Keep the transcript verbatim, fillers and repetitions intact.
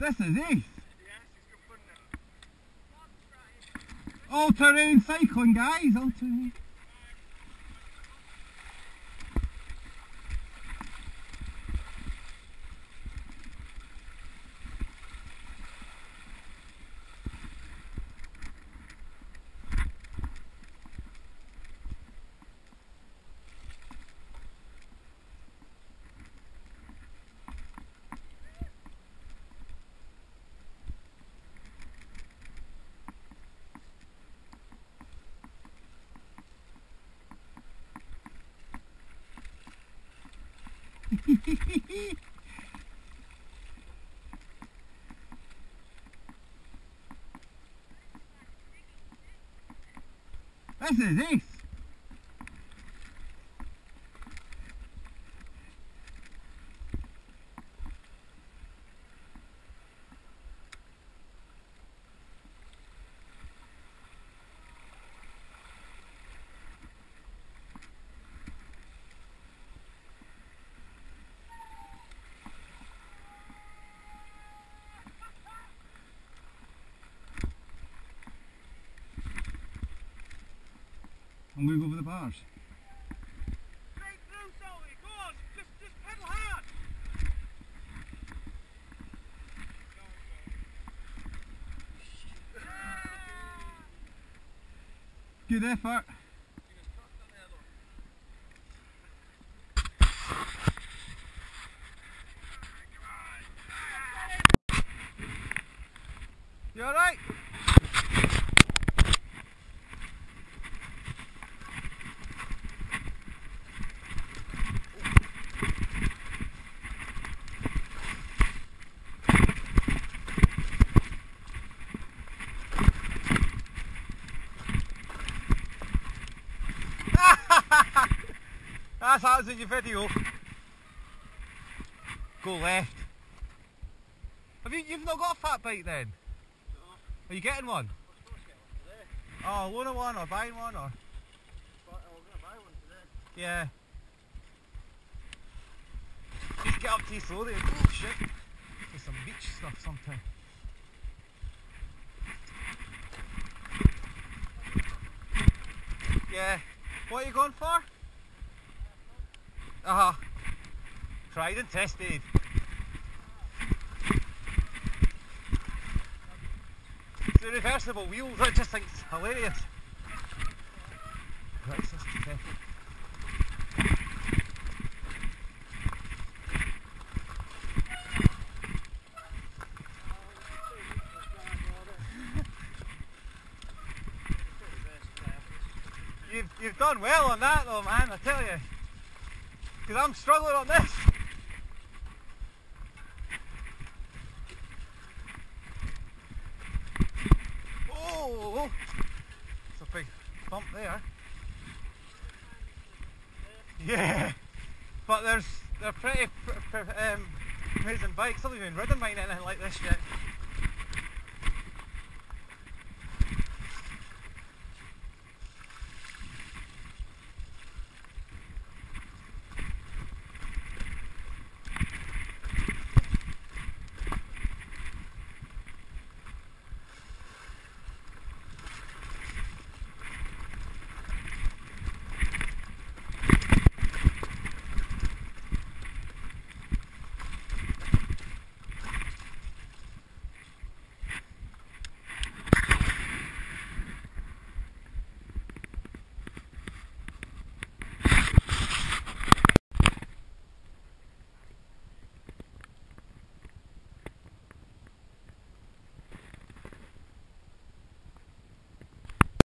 This is ace. All terrain cycling, guys. All terrain. This is ace. I'm going to go over the bars. Straight through, Salty, go on, just, just pedal hard. Good effort. You alright? That's happens in your video. Go left. Have you? You've not got a fat bike then? No. Are you getting one? I was supposed to get one today. Oh, loan one or buying one or? But I was going to buy one today. Yeah. Just get up to you slowly. Oh shit. There's some beach stuff sometime. Yeah. What are you going for? Uh huh. Tried and tested. The reversible wheels, I just think it's hilarious. Right, so it's pathetic. You've, you've done well on that though, man, I tell you. Because I'm struggling on this. Oh, it's a big bump there. Yeah, but there's they're pretty pr pr um, amazing bikes. I've not even ridden mine anything like this yet.